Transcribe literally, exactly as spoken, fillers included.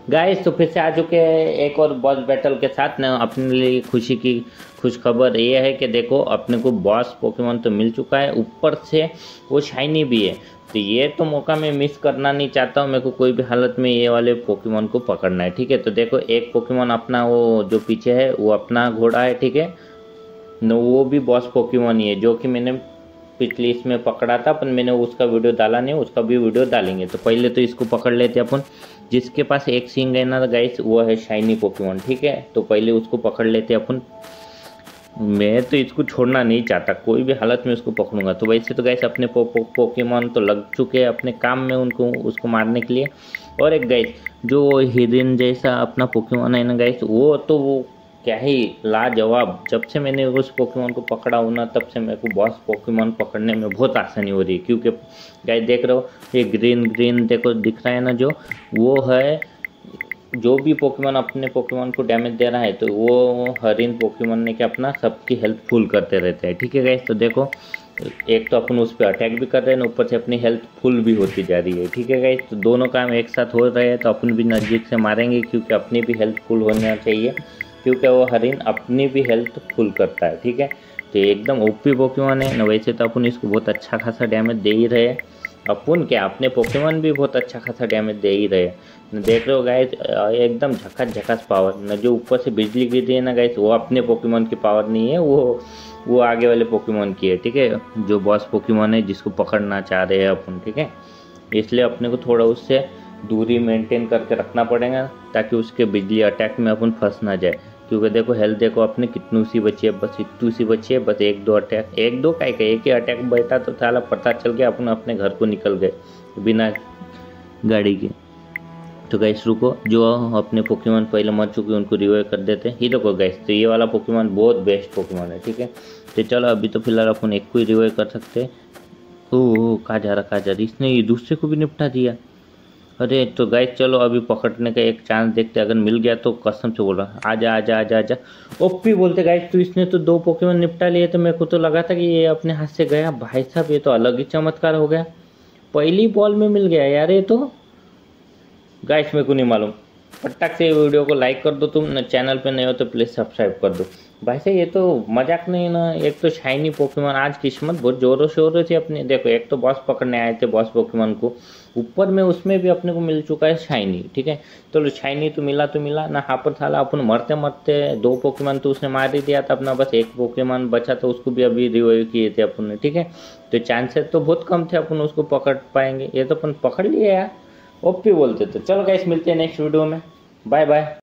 Guys तो फिर से आ चुके हैं एक और बॉस बैटल के साथ ना। अपने लिए खुशी की खुश खबर ये है कि देखो अपने को बॉस पोकेमॉन तो मिल चुका है, ऊपर से वो शाइनी भी है। तो ये तो मौका मैं मिस करना नहीं चाहता हूँ, मेरे को कोई भी हालत में ये वाले पोकेमॉन को पकड़ना है। ठीक है, तो देखो एक पोकेमॉन अपना वो जो पीछे है वो अपना घोड़ा है। ठीक है, न वो भी बॉस पोकेमॉन ही है जो कि मैंने पिछली इसमें पकड़ा था, पर मैंने उसका वीडियो डाला नहीं, उसका भी वीडियो डालेंगे। तो पहले तो इसको पकड़ लेते अपन। जिसके पास एक सींग है ना गाइस, वो है शाइनी पोकेमॉन। ठीक है, तो पहले उसको पकड़ लेते अपन। मैं तो इसको छोड़ना नहीं चाहता, कोई भी हालत में उसको पकड़ूंगा। तो वैसे तो गाइस अपने पो, पो, पोकेमॉन तो लग चुके हैं अपने काम में उनको उसको मारने के लिए। और एक गाइस जो हिरन जैसा अपना पोकेमॉन है ना गाइस, वो तो वो क्या ही लाजवाब। जब से मैंने उस पोकेमॉन को पकड़ा हूँ ना, तब से मेरे को बॉस पोकेमॉन पकड़ने में बहुत आसानी हो रही है। क्योंकि गाइस देख रहे हो ये ग्रीन ग्रीन देखो दिख रहा है ना, जो वो है जो भी पोकेमॉन अपने पोकेमॉन को डैमेज दे रहा है, तो वो हरिन पोकेमॉन ने क्या अपना सबकी हेल्थ फुल करते रहते हैं। ठीक है गाइस, तो देखो एक तो अपन उस पर अटैक भी कर रहे हैं, ऊपर से अपनी हेल्थ फुल भी होती जा रही है। ठीक है गाइस, तो दोनों काम एक साथ हो रहे हैं, तो अपन भी नज़दीक से मारेंगे क्योंकि अपनी भी हेल्थ फुल होना चाहिए, क्योंकि वो हरिन अपनी भी हेल्थ फुल करता है। ठीक है, तो एकदम ओपी पोकेमॉन है ना। वैसे तो अपन इसको बहुत अच्छा खासा डैमेज दे ही रहे हैं, अपन क्या अपने पोकेमॉन भी बहुत अच्छा खासा डैमेज दे ही रहे हैं। देख रहे हो गाइस एकदम झकास झकास पावर न। जो ऊपर से बिजली गिर रही है ना गाइस, वो अपने पोकेमॉन की पावर नहीं है, वो वो आगे वाले पोकेमॉन की है। ठीक है, जो बॉस पोकेमॉन है जिसको पकड़ना चाह रहे हैं अपन। ठीक है, इसलिए अपने को थोड़ा उससे दूरी मेंटेन करके रखना पड़ेगा, ताकि उसके बिजली अटैक में अपन फंस ना जाए। क्योंकि देखो हेल्थ देखो अपने कितनी सी बची है, बस इतनी सी बची है, बस एक दो अटैक, एक दो का एक ही अटैक बैठा तो साला पता चल गया अपन अपने घर को निकल गए बिना गाड़ी के। तो गैस रुको, जो अपने पोकेमॉन पहले मर चुके हैं उनको रिवाइव कर देते हैं। ही देखो गैस, तो ये वाला पोकेमॉन बहुत बेस्ट पोकेमॉन है। ठीक है, तो चलो अभी तो फिलहाल अपन एक को ही रिवाइव कर सकते हैं। ओह कहाँ जा रहा कहाँ जा रही, इसने ये दूसरे को भी निपटा दिया। अरे तो गाइस चलो अभी पकड़ने का एक चांस देखते, अगर मिल गया तो कसम से बोल रहा आजा आजा आजा आजा ओपी बोलते गाइस। तो इसने तो दो पोकेमॉन निपटा लिए, तो मेरे को तो लगा था कि ये अपने हाथ से गया। भाई साहब ये तो अलग ही चमत्कार हो गया, पहली बॉल में मिल गया यार ये तो। गाइस मेरे को नहीं मालूम, फटाक से वीडियो को लाइक कर दो, तुम चैनल पे नए हो तो प्लीज़ सब्सक्राइब कर दो। भाई साहब ये तो मजाक नहीं ना, एक तो शाइनी पोकेमॉन, आज किस्मत बहुत जोरों शोरों से अपने। देखो एक तो बॉस पकड़ने आए थे बॉस पोकेमॉन को, ऊपर में उसमें भी अपने को मिल चुका है शाइनी। ठीक है, तो शाइनी तो मिला तो मिला ना, यहाँ पर थाला अपन मरते मरते दो पोकेमॉन तो उसने मार ही दिया था अपना, बस एक पोकेमॉन बचा था उसको भी अभी रिवाइव किए थे अपन ने। ठीक है, तो चांसेस तो बहुत कम थे अपन उसको पकड़ पाएंगे, ये तो अपन पकड़ लिए यार, ओपी बोलते। तो चलो गाइस मिलते हैं नेक्स्ट वीडियो में, बाय बाय।